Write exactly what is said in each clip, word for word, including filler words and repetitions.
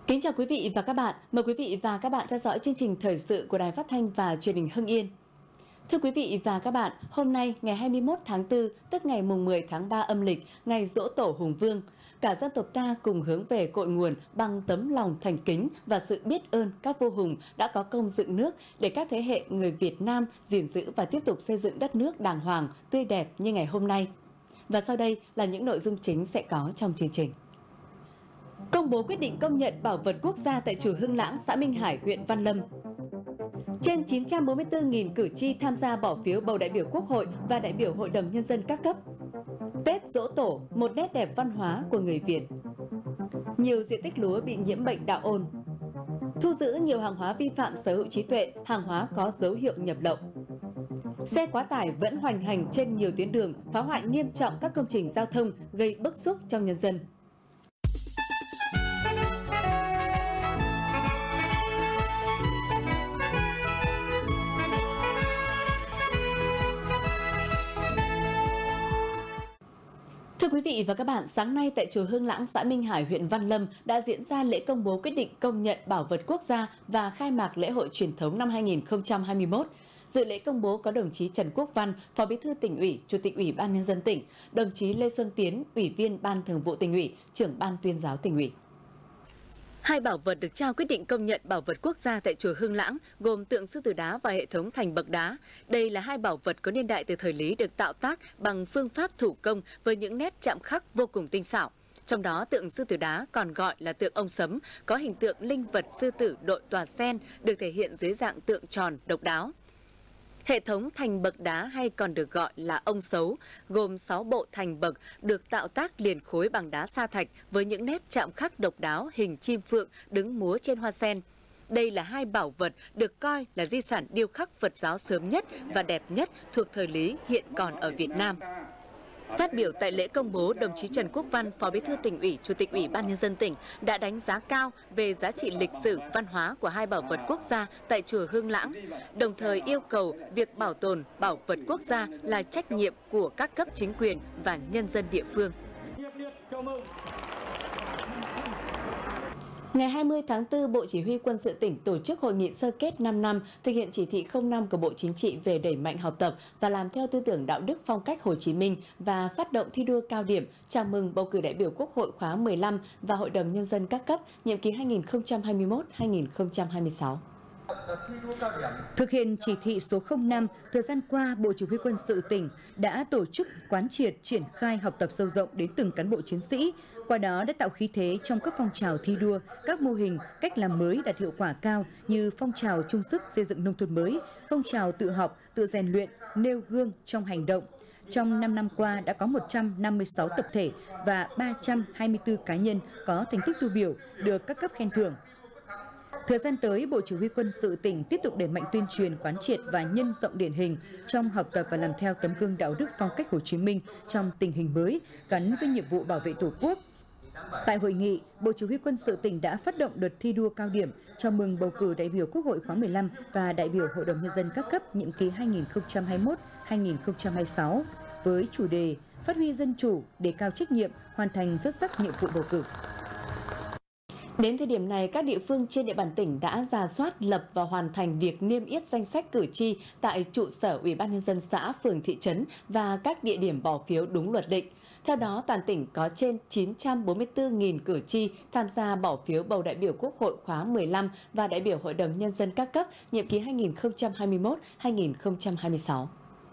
Kính chào quý vị và các bạn. Mời quý vị và các bạn theo dõi chương trình thời sự của Đài Phát thanh và Truyền hình Hưng Yên. Thưa quý vị và các bạn, hôm nay ngày hai mươi mốt tháng tư, tức ngày mùng mười tháng ba âm lịch, ngày Giỗ Tổ Hùng Vương, cả dân tộc ta cùng hướng về cội nguồn bằng tấm lòng thành kính và sự biết ơn các vua hùng đã có công dựng nước để các thế hệ người Việt Nam gìn giữ và tiếp tục xây dựng đất nước đàng hoàng, tươi đẹp như ngày hôm nay. Và sau đây là những nội dung chính sẽ có trong chương trình. Công bố quyết định công nhận bảo vật quốc gia tại chùa Hưng Lãng, xã Minh Hải, huyện Văn Lâm. Trên chín trăm bốn mươi tư nghìn cử tri tham gia bỏ phiếu bầu đại biểu Quốc hội và đại biểu Hội đồng Nhân dân các cấp. Tết Giỗ Tổ, một nét đẹp văn hóa của người Việt. Nhiều diện tích lúa bị nhiễm bệnh đạo ôn. Thu giữ nhiều hàng hóa vi phạm sở hữu trí tuệ, hàng hóa có dấu hiệu nhập lậu. Xe quá tải vẫn hoành hành trên nhiều tuyến đường, phá hoại nghiêm trọng các công trình giao thông, gây bức xúc trong nhân dân. Thưa quý vị và các bạn, sáng nay tại chùa Hưng Lãng, xã Minh Hải, huyện Văn Lâm đã diễn ra lễ công bố quyết định công nhận bảo vật quốc gia và khai mạc lễ hội truyền thống năm hai nghìn không trăm hai mươi mốt. Dự lễ công bố có đồng chí Trần Quốc Văn, Phó Bí thư Tỉnh ủy, Chủ tịch Ủy ban Nhân dân tỉnh, đồng chí Lê Xuân Tiến, Ủy viên Ban Thường vụ Tỉnh ủy, Trưởng Ban Tuyên giáo Tỉnh ủy. Hai bảo vật được trao quyết định công nhận bảo vật quốc gia tại chùa Hưng Lãng gồm tượng sư tử đá và hệ thống thành bậc đá. Đây là hai bảo vật có niên đại từ thời Lý được tạo tác bằng phương pháp thủ công với những nét chạm khắc vô cùng tinh xảo. Trong đó tượng sư tử đá còn gọi là tượng ông Sấm có hình tượng linh vật sư tử đội tòa sen được thể hiện dưới dạng tượng tròn độc đáo. Hệ thống thành bậc đá hay còn được gọi là ông Sấu gồm sáu bộ thành bậc được tạo tác liền khối bằng đá sa thạch với những nét chạm khắc độc đáo hình chim phượng đứng múa trên hoa sen. Đây là hai bảo vật được coi là di sản điêu khắc Phật giáo sớm nhất và đẹp nhất thuộc thời Lý hiện còn ở Việt Nam. Phát biểu tại lễ công bố, đồng chí Trần Quốc Văn, Phó Bí thư Tỉnh ủy, Chủ tịch Ủy ban Nhân dân tỉnh đã đánh giá cao về giá trị lịch sử, văn hóa của hai bảo vật quốc gia tại chùa Hưng Lãng, đồng thời yêu cầu việc bảo tồn bảo vật quốc gia là trách nhiệm của các cấp chính quyền và nhân dân địa phương. Ngày hai mươi tháng tư, Bộ Chỉ huy Quân sự tỉnh tổ chức hội nghị sơ kết năm năm thực hiện chỉ thị không năm của Bộ Chính trị về đẩy mạnh học tập và làm theo tư tưởng đạo đức phong cách Hồ Chí Minh và phát động thi đua cao điểm chào mừng bầu cử đại biểu Quốc hội khóa mười lăm và Hội đồng Nhân dân các cấp nhiệm kỳ hai nghìn không trăm hai mươi mốt đến hai nghìn không trăm hai mươi sáu. Thực hiện chỉ thị số không năm, thời gian qua, Bộ Chỉ huy Quân sự tỉnh đã tổ chức quán triệt triển khai học tập sâu rộng đến từng cán bộ chiến sĩ, qua đó đã tạo khí thế trong các phong trào thi đua, các mô hình, cách làm mới đạt hiệu quả cao như phong trào chung sức xây dựng nông thôn mới, phong trào tự học, tự rèn luyện, nêu gương trong hành động. Trong năm năm qua đã có một trăm năm mươi sáu tập thể và ba trăm hai mươi tư cá nhân có thành tích tiêu biểu được các cấp khen thưởng. Thời gian tới, Bộ Chỉ huy Quân sự tỉnh tiếp tục đẩy mạnh tuyên truyền, quán triệt và nhân rộng điển hình trong học tập và làm theo tấm gương đạo đức phong cách Hồ Chí Minh trong tình hình mới gắn với nhiệm vụ bảo vệ Tổ quốc. Tại hội nghị, Bộ Chỉ huy Quân sự tỉnh đã phát động đợt thi đua cao điểm chào mừng bầu cử đại biểu Quốc hội khóa mười lăm và đại biểu Hội đồng Nhân dân các cấp nhiệm kỳ hai nghìn không trăm hai mươi mốt đến hai nghìn không trăm hai mươi sáu với chủ đề phát huy dân chủ, đề cao trách nhiệm, hoàn thành xuất sắc nhiệm vụ bầu cử. Đến thời điểm này, các địa phương trên địa bàn tỉnh đã rà soát, lập và hoàn thành việc niêm yết danh sách cử tri tại trụ sở Ủy ban Nhân dân xã, phường, thị trấn và các địa điểm bỏ phiếu đúng luật định. Theo đó, toàn tỉnh có trên chín trăm bốn mươi tư nghìn cử tri tham gia bỏ phiếu bầu đại biểu Quốc hội khóa mười lăm và đại biểu Hội đồng Nhân dân các cấp nhiệm kỳ hai nghìn không trăm hai mươi mốt đến hai nghìn không trăm hai mươi sáu.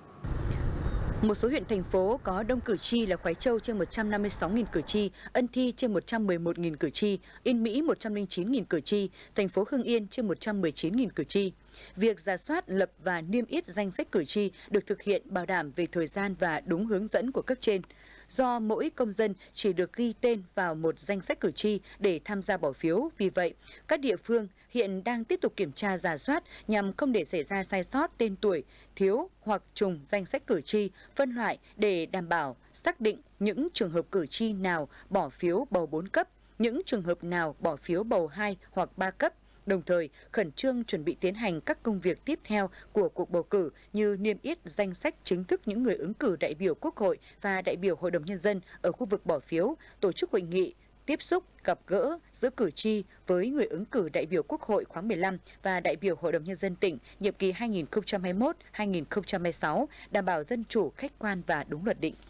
Một số huyện thành phố có đông cử tri là Khoái Châu trên một trăm năm mươi sáu nghìn cử tri, Ân Thi trên một trăm mười một nghìn cử tri, Yên Mỹ một trăm lẻ chín nghìn cử tri, thành phố Hưng Yên trên một trăm mười chín nghìn cử tri. Việc rà soát, lập và niêm yết danh sách cử tri được thực hiện bảo đảm về thời gian và đúng hướng dẫn của cấp trên. Do mỗi công dân chỉ được ghi tên vào một danh sách cử tri để tham gia bỏ phiếu, vì vậy, các địa phương hiện đang tiếp tục kiểm tra rà soát nhằm không để xảy ra sai sót tên tuổi, thiếu hoặc trùng danh sách cử tri, phân loại để đảm bảo xác định những trường hợp cử tri nào bỏ phiếu bầu bốn cấp, những trường hợp nào bỏ phiếu bầu hai hoặc ba cấp, đồng thời khẩn trương chuẩn bị tiến hành các công việc tiếp theo của cuộc bầu cử như niêm yết danh sách chính thức những người ứng cử đại biểu Quốc hội và đại biểu Hội đồng Nhân dân ở khu vực bỏ phiếu, tổ chức hội nghị tiếp xúc, gặp gỡ giữa cử tri với người ứng cử đại biểu Quốc hội khóa mười lăm và đại biểu Hội đồng Nhân dân tỉnh nhiệm kỳ hai nghìn không trăm hai mươi mốt đến hai nghìn không trăm hai mươi sáu, đảm bảo dân chủ, khách quan và đúng luật định.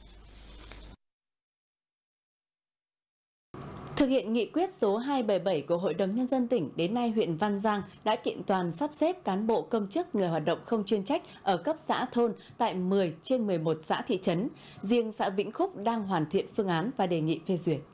Thực hiện nghị quyết số hai trăm bảy mươi bảy của Hội đồng Nhân dân tỉnh, đến nay huyện Văn Giang đã kiện toàn sắp xếp cán bộ công chức người hoạt động không chuyên trách ở cấp xã thôn tại mười trên mười một xã thị trấn. Riêng xã Vĩnh Khúc đang hoàn thiện phương án và đề nghị phê duyệt.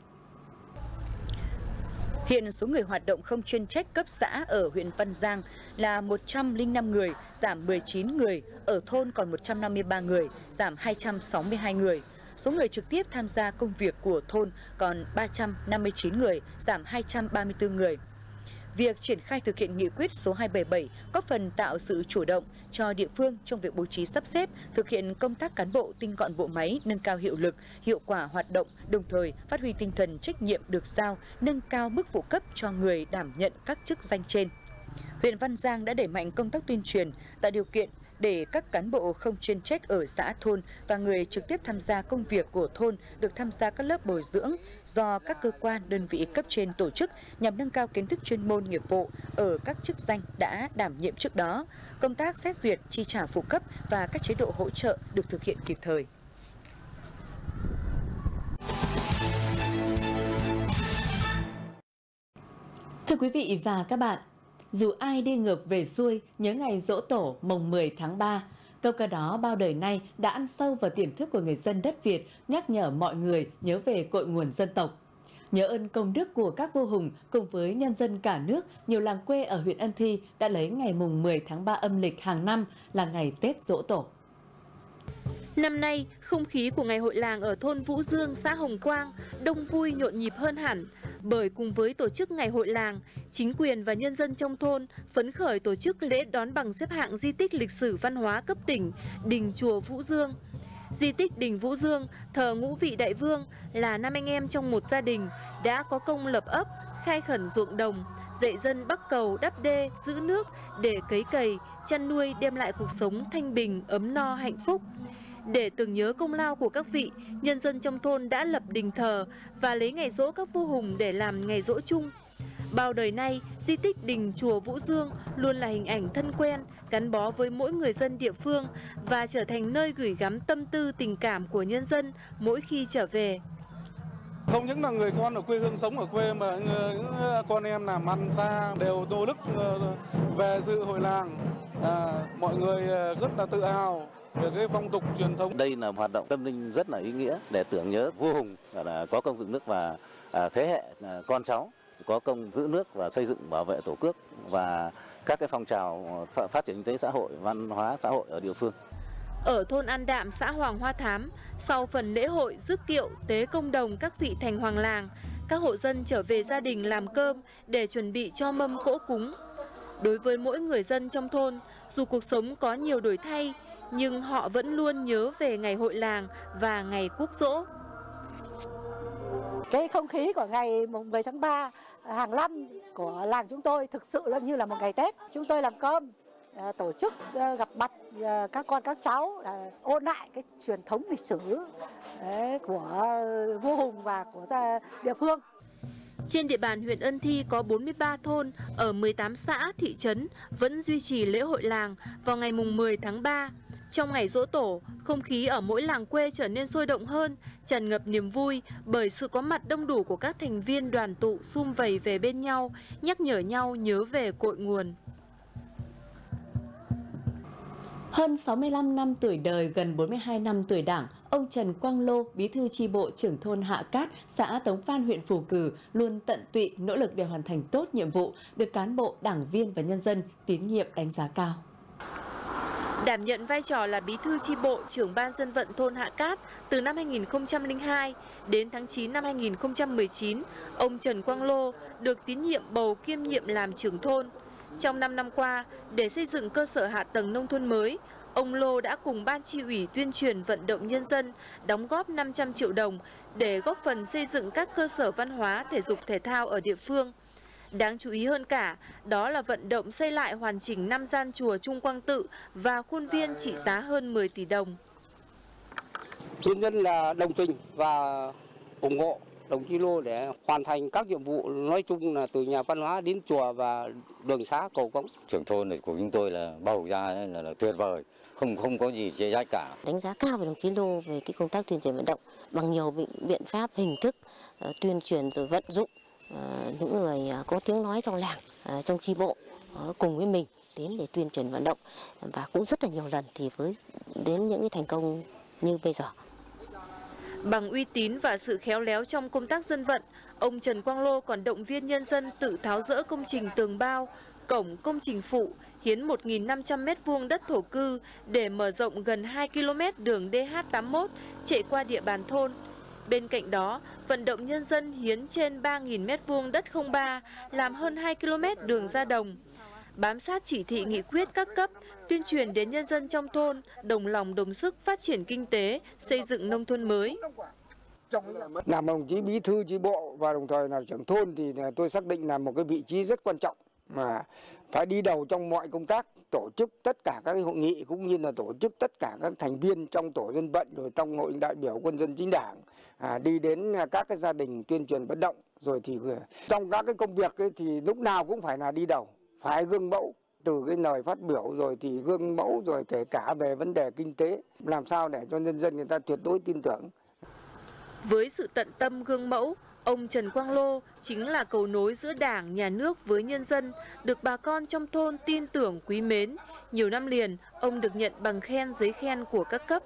Hiện số người hoạt động không chuyên trách cấp xã ở huyện Văn Giang là một trăm lẻ năm người, giảm mười chín người, ở thôn còn một trăm năm mươi ba người, giảm hai trăm sáu mươi hai người. Số người trực tiếp tham gia công việc của thôn còn ba trăm năm mươi chín người, giảm hai trăm ba mươi tư người. Việc triển khai thực hiện nghị quyết số hai trăm bảy mươi bảy góp phần tạo sự chủ động cho địa phương trong việc bố trí sắp xếp, thực hiện công tác cán bộ tinh gọn bộ máy, nâng cao hiệu lực, hiệu quả hoạt động, đồng thời phát huy tinh thần trách nhiệm được giao, nâng cao mức phụ cấp cho người đảm nhận các chức danh trên. Huyện Văn Giang đã đẩy mạnh công tác tuyên truyền, tạo điều kiện để các cán bộ không chuyên trách ở xã thôn và người trực tiếp tham gia công việc của thôn được tham gia các lớp bồi dưỡng do các cơ quan, đơn vị cấp trên tổ chức nhằm nâng cao kiến thức chuyên môn nghiệp vụ ở các chức danh đã đảm nhiệm trước đó. Công tác xét duyệt, chi trả phụ cấp và các chế độ hỗ trợ được thực hiện kịp thời. Thưa quý vị và các bạn, dù ai đi ngược về xuôi, nhớ ngày Giỗ Tổ mồng mười tháng ba, câu ca đó bao đời nay đã ăn sâu vào tiềm thức của người dân đất Việt, nhắc nhở mọi người nhớ về cội nguồn dân tộc. Nhớ ơn công đức của các vua hùng cùng với nhân dân cả nước, nhiều làng quê ở huyện Ân Thi đã lấy ngày mùng mười tháng ba âm lịch hàng năm là ngày Tết Giỗ Tổ. Năm nay, không khí của ngày hội làng ở thôn Vũ Dương, xã Hồng Quang đông vui nhộn nhịp hơn hẳn. Bởi cùng với tổ chức ngày hội làng, chính quyền và nhân dân trong thôn phấn khởi tổ chức lễ đón bằng xếp hạng di tích lịch sử văn hóa cấp tỉnh Đình Chùa Vũ Dương. Di tích Đình Vũ Dương thờ ngũ vị đại vương là năm anh em trong một gia đình đã có công lập ấp, khai khẩn ruộng đồng, dạy dân bắc cầu đắp đê, giữ nước để cấy cày, chăn nuôi đem lại cuộc sống thanh bình, ấm no, hạnh phúc. Để tưởng nhớ công lao của các vị, nhân dân trong thôn đã lập đình thờ và lấy ngày giỗ các vua hùng để làm ngày giỗ chung. Bao đời nay, di tích Đình Chùa Vũ Dương luôn là hình ảnh thân quen, gắn bó với mỗi người dân địa phương và trở thành nơi gửi gắm tâm tư tình cảm của nhân dân mỗi khi trở về. Không những là người con ở quê hương sống ở quê mà những con em làm ăn xa đều nô nức về dự hội làng. À, mọi người rất là tự hào về cái phong tục truyền thống. Đây là hoạt động tâm linh rất là ý nghĩa để tưởng nhớ vua hùng là có công dựng nước và thế hệ con cháu có công giữ nước và xây dựng bảo vệ tổ quốc và các cái phong trào phát triển kinh tế xã hội, văn hóa xã hội ở địa phương. Ở thôn An Đạm, xã Hoàng Hoa Thám, sau phần lễ hội rước kiệu tế công đồng các vị thành hoàng làng, các hộ dân trở về gia đình làm cơm để chuẩn bị cho mâm cỗ cúng. Đối với mỗi người dân trong thôn, dù cuộc sống có nhiều đổi thay, nhưng họ vẫn luôn nhớ về ngày hội làng và ngày quốc giỗ. Cái không khí của ngày mùng mười tháng ba hàng năm của làng chúng tôi thực sự là như là một ngày Tết. Chúng tôi làm cơm, tổ chức gặp mặt các con các cháu, ôn lại cái truyền thống lịch sử của vua hùng và của địa phương. Trên địa bàn huyện Ân Thi có bốn mươi ba thôn ở mười tám xã, thị trấn vẫn duy trì lễ hội làng vào ngày mùng mười tháng ba. Trong ngày Giỗ Tổ, không khí ở mỗi làng quê trở nên sôi động hơn, tràn ngập niềm vui bởi sự có mặt đông đủ của các thành viên đoàn tụ sum vầy về bên nhau, nhắc nhở nhau nhớ về cội nguồn. Hơn sáu mươi lăm năm tuổi đời, gần bốn mươi hai năm tuổi Đảng, ông Trần Quang Lô, bí thư chi bộ trưởng thôn Hạ Cát, xã Tống Phan, huyện Phù Cử luôn tận tụy nỗ lực để hoàn thành tốt nhiệm vụ, được cán bộ, đảng viên và nhân dân tín nhiệm đánh giá cao. Đảm nhận vai trò là bí thư chi bộ, trưởng ban dân vận thôn Hạ Cát từ năm hai nghìn không trăm lẻ hai đến tháng chín năm hai nghìn không trăm mười chín, ông Trần Quang Lô được tín nhiệm bầu kiêm nhiệm làm trưởng thôn. Trong năm năm qua, để xây dựng cơ sở hạ tầng nông thôn mới, ông Lô đã cùng ban chi ủy tuyên truyền vận động nhân dân đóng góp năm trăm triệu đồng để góp phần xây dựng các cơ sở văn hóa, thể dục thể thao ở địa phương. Đáng chú ý hơn cả, đó là vận động xây lại hoàn chỉnh năm gian chùa Trung Quang Tự và khuôn viên trị giá hơn mười tỷ đồng. Nhân dân là đồng tình và ủng hộ đồng chí Lô để hoàn thành các nhiệm vụ nói chung là từ nhà văn hóa đến chùa và đường xá cầu cống. Trưởng thôn này của chúng tôi là bầu ra là, là tuyệt vời, không không có gì chê trách cả. Đánh giá cao về đồng chí Lô về cái công tác tuyên truyền vận động bằng nhiều biện pháp hình thức uh, tuyên truyền rồi vận dụng uh, những người uh, có tiếng nói trong làng, uh, trong chi bộ uh, cùng với mình đến để tuyên truyền vận động, và cũng rất là nhiều lần thì với đến những cái thành công như bây giờ. Bằng uy tín và sự khéo léo trong công tác dân vận, ông Trần Quang Lô còn động viên nhân dân tự tháo dỡ công trình tường bao, cổng, công trình phụ, hiến một nghìn năm trăm mét vuông đất thổ cư để mở rộng gần hai ki lô mét đường D H tám mươi mốt chạy qua địa bàn thôn. Bên cạnh đó, vận động nhân dân hiến trên ba nghìn mét vuông đất không ba, làm hơn hai ki lô mét đường ra đồng. Bám sát chỉ thị nghị quyết các cấp, tuyên truyền đến nhân dân trong thôn, đồng lòng đồng sức phát triển kinh tế, xây dựng nông thôn mới. Làm đồng chí bí thư chi bộ và đồng thời là trưởng thôn thì tôi xác định là một cái vị trí rất quan trọng mà phải đi đầu trong mọi công tác, tổ chức tất cả các hội nghị cũng như là tổ chức tất cả các thành viên trong tổ dân vận rồi trong hội đại biểu quân dân chính đảng, à, đi đến các cái gia đình tuyên truyền vận động, rồi thì trong các cái công việc ấy thì lúc nào cũng phải là đi đầu, phải gương mẫu từ cái lời phát biểu rồi thì gương mẫu rồi kể cả về vấn đề kinh tế, làm sao để cho nhân dân người ta tuyệt đối tin tưởng. Với sự tận tâm gương mẫu, ông Trần Quang Lô chính là cầu nối giữa Đảng, Nhà nước với nhân dân, được bà con trong thôn tin tưởng quý mến. Nhiều năm liền, ông được nhận bằng khen, giấy khen của các cấp.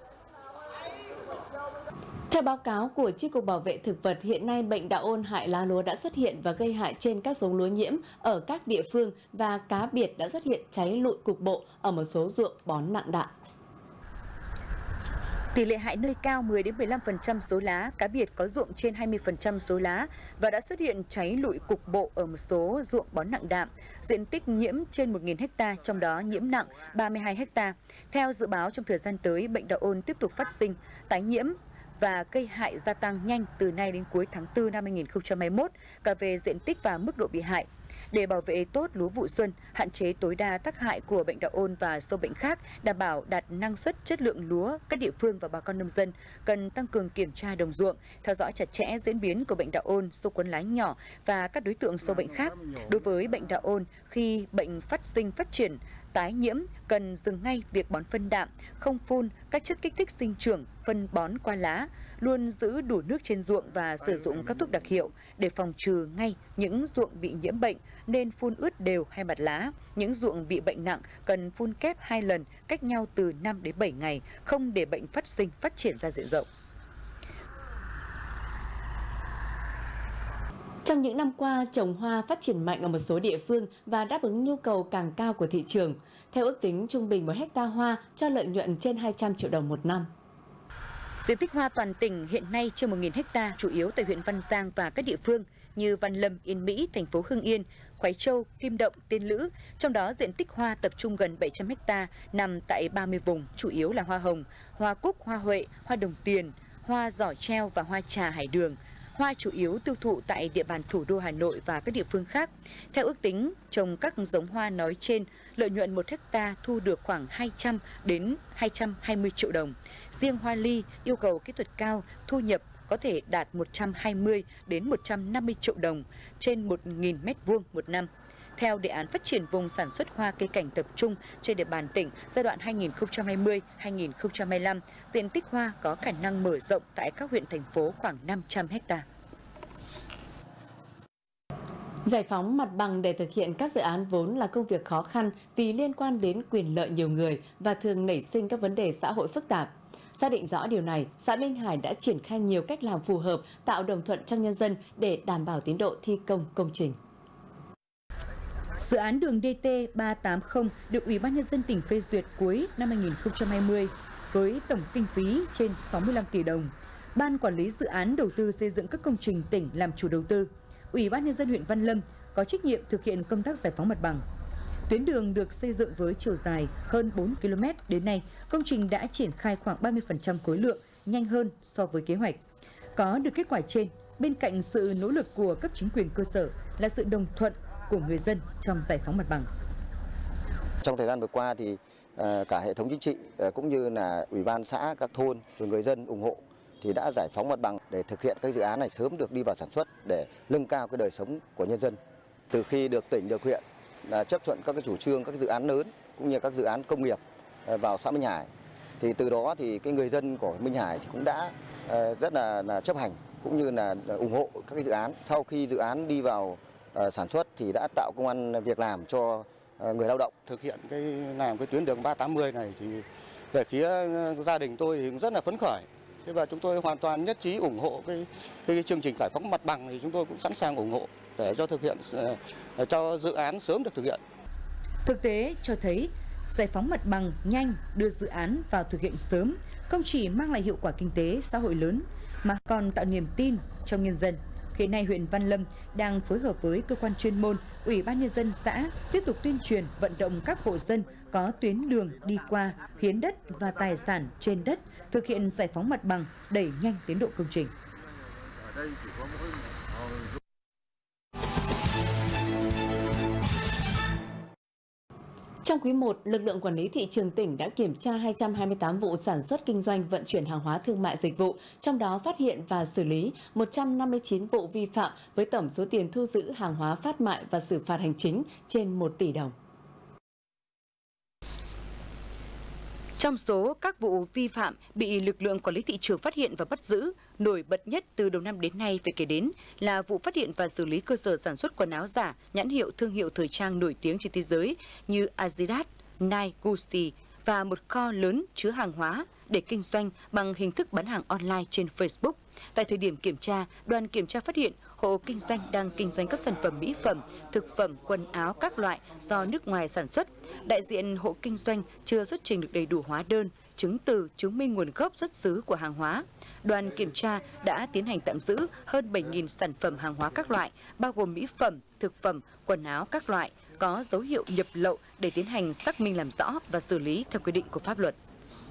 Theo báo cáo của Chi cục Bảo vệ Thực vật, hiện nay bệnh đạo ôn hại lá lúa đã xuất hiện và gây hại trên các giống lúa nhiễm ở các địa phương, và cá biệt đã xuất hiện cháy lụi cục bộ ở một số ruộng bón nặng đạm. Tỷ lệ hại nơi cao mười đến mười lăm phần trăm số lá, cá biệt có ruộng trên hai mươi phần trăm số lá và đã xuất hiện cháy lụi cục bộ ở một số ruộng bón nặng đạm. Diện tích nhiễm trên một nghìn ha, trong đó nhiễm nặng ba mươi hai ha. Theo dự báo trong thời gian tới, bệnh đạo ôn tiếp tục phát sinh, tái nhiễm và gây hại gia tăng nhanh từ nay đến cuối tháng tư năm hai nghìn không trăm hai mươi mốt, cả về diện tích và mức độ bị hại. Để bảo vệ tốt lúa vụ xuân, hạn chế tối đa tác hại của bệnh đạo ôn và sâu bệnh khác, đảm bảo đạt năng suất chất lượng lúa, các địa phương và bà con nông dân cần tăng cường kiểm tra đồng ruộng, theo dõi chặt chẽ diễn biến của bệnh đạo ôn, sâu cuốn lá nhỏ và các đối tượng sâu bệnh khác. Đối với bệnh đạo ôn, khi bệnh phát sinh phát triển, tái nhiễm, cần dừng ngay việc bón phân đạm, không phun các chất kích thích sinh trưởng, phân bón qua lá, luôn giữ đủ nước trên ruộng và sử dụng các thuốc đặc hiệu để phòng trừ ngay những ruộng bị nhiễm bệnh, nên phun ướt đều hai mặt lá. Những ruộng bị bệnh nặng cần phun kép hai lần, cách nhau từ năm đến bảy ngày, không để bệnh phát sinh phát triển ra diện rộng. Trong những năm qua, trồng hoa phát triển mạnh ở một số địa phương và đáp ứng nhu cầu càng cao của thị trường. Theo ước tính, trung bình một hecta hoa cho lợi nhuận trên hai trăm triệu đồng một năm. Diện tích hoa toàn tỉnh hiện nay trên một nghìn ha, chủ yếu tại huyện Văn Giang và các địa phương như Văn Lâm, Yên Mỹ, thành phố Hưng Yên, Khoái Châu, Kim Động, Tiên Lữ. Trong đó, diện tích hoa tập trung gần bảy trăm ha nằm tại ba mươi vùng, chủ yếu là hoa hồng, hoa cúc, hoa huệ, hoa đồng tiền, hoa giỏ treo và hoa trà hải đường. Hoa chủ yếu tiêu thụ tại địa bàn thủ đô Hà Nội và các địa phương khác. Theo ước tính, trồng các giống hoa nói trên, lợi nhuận một hecta thu được khoảng hai trăm đến hai trăm hai mươi triệu đồng. Riêng hoa ly yêu cầu kỹ thuật cao, thu nhập có thể đạt một trăm hai mươi đến một trăm năm mươi triệu đồng trên một nghìn mét vuông một năm. Theo đề án phát triển vùng sản xuất hoa cây cảnh tập trung trên địa bàn tỉnh giai đoạn hai nghìn không trăm hai mươi đến hai nghìn không trăm hai mươi lăm, diện tích hoa có khả năng mở rộng tại các huyện thành phố khoảng năm trăm ha. Giải phóng mặt bằng để thực hiện các dự án vốn là công việc khó khăn vì liên quan đến quyền lợi nhiều người và thường nảy sinh các vấn đề xã hội phức tạp. Xác định rõ điều này, xã Minh Hải đã triển khai nhiều cách làm phù hợp, tạo đồng thuận trong nhân dân để đảm bảo tiến độ thi công công trình. Dự án đường D T ba tám không được Ủy ban Nhân dân tỉnh phê duyệt cuối năm hai nghìn không trăm hai mươi với tổng kinh phí trên sáu mươi lăm tỷ đồng. Ban Quản lý Dự án Đầu tư xây dựng các công trình tỉnh làm chủ đầu tư. Ủy ban Nhân dân huyện Văn Lâm có trách nhiệm thực hiện công tác giải phóng mặt bằng. Tuyến đường được xây dựng với chiều dài hơn bốn ki lô mét, đến nay công trình đã triển khai khoảng ba mươi phần trăm khối lượng, nhanh hơn so với kế hoạch. Có được kết quả trên, bên cạnh sự nỗ lực của cấp chính quyền cơ sở là sự đồng thuận của người dân trong giải phóng mặt bằng. Trong thời gian vừa qua thì cả hệ thống chính trị cũng như là ủy ban xã, các thôn, rồi người dân ủng hộ thì đã giải phóng mặt bằng để thực hiện các dự án này sớm được đi vào sản xuất để nâng cao cái đời sống của nhân dân. Từ khi được tỉnh, được huyện là chấp thuận các cái chủ trương, các dự án lớn cũng như các dự án công nghiệp vào xã Minh Hải, thì từ đó thì cái người dân của Minh Hải thì cũng đã rất là, là chấp hành cũng như là ủng hộ các cái dự án. Sau khi dự án đi vào uh, sản xuất thì đã tạo công ăn việc làm cho uh, người lao động. Thực hiện cái làm cái tuyến đường ba tám mươi này thì về phía gia đình tôi thì cũng rất là phấn khởi. Thế và chúng tôi hoàn toàn nhất trí ủng hộ cái, cái, cái chương trình giải phóng mặt bằng thì chúng tôi cũng sẵn sàng ủng hộ để cho thực hiện uh, cho dự án sớm được thực hiện. Thực tế cho thấy giải phóng mặt bằng nhanh, đưa dự án vào thực hiện sớm không chỉ mang lại hiệu quả kinh tế xã hội lớn mà còn tạo niềm tin trong nhân dân. Hiện nay huyện Văn Lâm đang phối hợp với cơ quan chuyên môn, Ủy ban Nhân dân xã tiếp tục tuyên truyền vận động các hộ dân có tuyến đường đi qua, hiến đất và tài sản trên đất, thực hiện giải phóng mặt bằng, đẩy nhanh tiến độ công trình. Trong quý một, lực lượng quản lý thị trường tỉnh đã kiểm tra hai trăm hai mươi tám vụ sản xuất kinh doanh vận chuyển hàng hóa thương mại dịch vụ, trong đó phát hiện và xử lý một trăm năm mươi chín vụ vi phạm với tổng số tiền thu giữ hàng hóa phát mại và xử phạt hành chính trên một tỷ đồng. Trong số các vụ vi phạm bị lực lượng quản lý thị trường phát hiện và bắt giữ, nổi bật nhất từ đầu năm đến nay phải kể đến là vụ phát hiện và xử lý cơ sở sản xuất quần áo giả, nhãn hiệu thương hiệu thời trang nổi tiếng trên thế giới như Adidas, Nike, Gucci và một kho lớn chứa hàng hóa để kinh doanh bằng hình thức bán hàng online trên Facebook. Tại thời điểm kiểm tra, đoàn kiểm tra phát hiện hộ kinh doanh đang kinh doanh các sản phẩm mỹ phẩm, thực phẩm, quần áo các loại do nước ngoài sản xuất. Đại diện hộ kinh doanh chưa xuất trình được đầy đủ hóa đơn, chứng từ chứng minh nguồn gốc xuất xứ của hàng hóa. Đoàn kiểm tra đã tiến hành tạm giữ hơn bảy nghìn sản phẩm hàng hóa các loại, bao gồm mỹ phẩm, thực phẩm, quần áo các loại, có dấu hiệu nhập lậu để tiến hành xác minh làm rõ và xử lý theo quy định của pháp luật.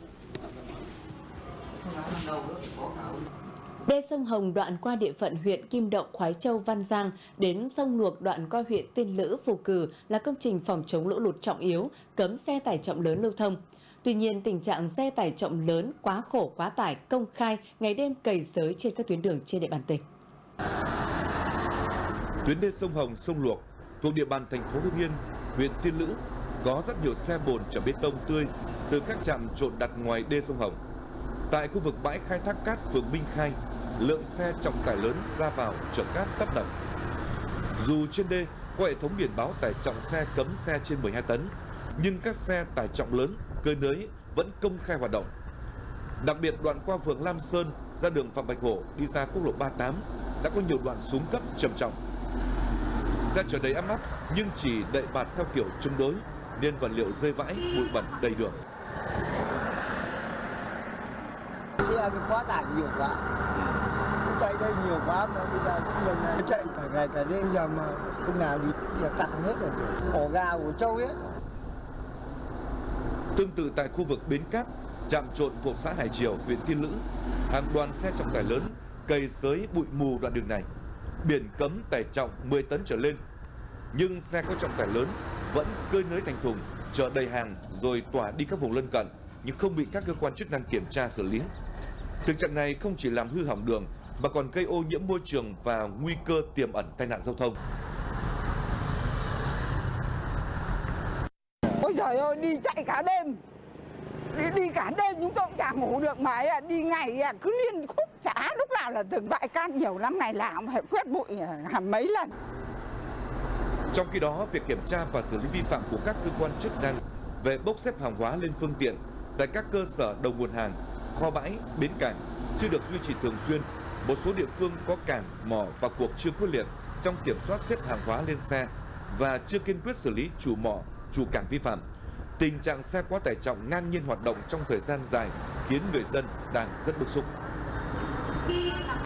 Đê sông Hồng đoạn qua địa phận huyện Kim Động, Khoái Châu, Văn Giang đến sông Luộc đoạn qua huyện Tiên Lữ, Phù Cử là công trình phòng chống lũ lụt trọng yếu, cấm xe tải trọng lớn lưu thông. Tuy nhiên, tình trạng xe tải trọng lớn quá khổ quá tải công khai ngày đêm cày xới trên các tuyến đường trên địa bàn tỉnh. Tuyến đê sông Hồng, sông Luộc thuộc địa bàn thành phố Hưng Yên, huyện Tiên Lữ có rất nhiều xe bồn chở bê tông tươi từ các trạm trộn đặt ngoài đê sông Hồng. Tại khu vực bãi khai thác cát phường Minh Khai, lượng xe trọng tải lớn ra vào chở cát tấp nập. Dù trên đê có hệ thống biển báo tải trọng xe cấm xe trên mười hai tấn, nhưng các xe tải trọng lớn, cơi nới vẫn công khai hoạt động. Đặc biệt đoạn qua phường Lam Sơn ra đường Phạm Bạch Hổ đi ra quốc lộ ba mươi tám đã có nhiều đoạn xuống cấp trầm trọng. Xe chở đầy áp ắp nhưng chỉ đậy bạt theo kiểu chống đối nên vật liệu rơi vãi, bụi bẩn đầy đường. Xe quá tải nhiều quá, chạy đây nhiều quá mà bây giờ rất nhiều người chạy cả ngày cả đêm, giờ mà không nào đi thì tạm hết rồi, ổ gà của trâu hết. Tương tự tại khu vực Bến Cát, trạm trộn thuộc xã Hải Triều, huyện Tiên Lữ, hàng đoàn xe trọng tải lớn cày xới bụi mù đoạn đường này, biển cấm tải trọng mười tấn trở lên, nhưng xe có trọng tải lớn vẫn cơi nới thành thùng chở đầy hàng rồi tỏa đi các vùng lân cận nhưng không bị các cơ quan chức năng kiểm tra xử lý. Thực trạng này không chỉ làm hư hỏng đường mà còn gây ô nhiễm môi trường và nguy cơ tiềm ẩn tai nạn giao thông. Ôi giời ơi, đi chạy cả đêm, đi, đi cả đêm chúng tôi cũng chả ngủ được mà ấy, đi ngày cứ liên khúc chả lúc nào là từng bãi cát nhiều lắm, ngày nào cũng phải quét bụi hẳn mấy lần. Trong khi đó, việc kiểm tra và xử lý vi phạm của các cơ quan chức năng về bốc xếp hàng hóa lên phương tiện tại các cơ sở đầu nguồn hàng, kho bãi, bến cảng chưa được duy trì thường xuyên. Một số địa phương có cảng, mỏ vào cuộc chưa quyết liệt trong kiểm soát xếp hàng hóa lên xe và chưa kiên quyết xử lý chủ mỏ, chủ cảng vi phạm. Tình trạng xe quá tải trọng ngang nhiên hoạt động trong thời gian dài khiến người dân đang rất bức xúc.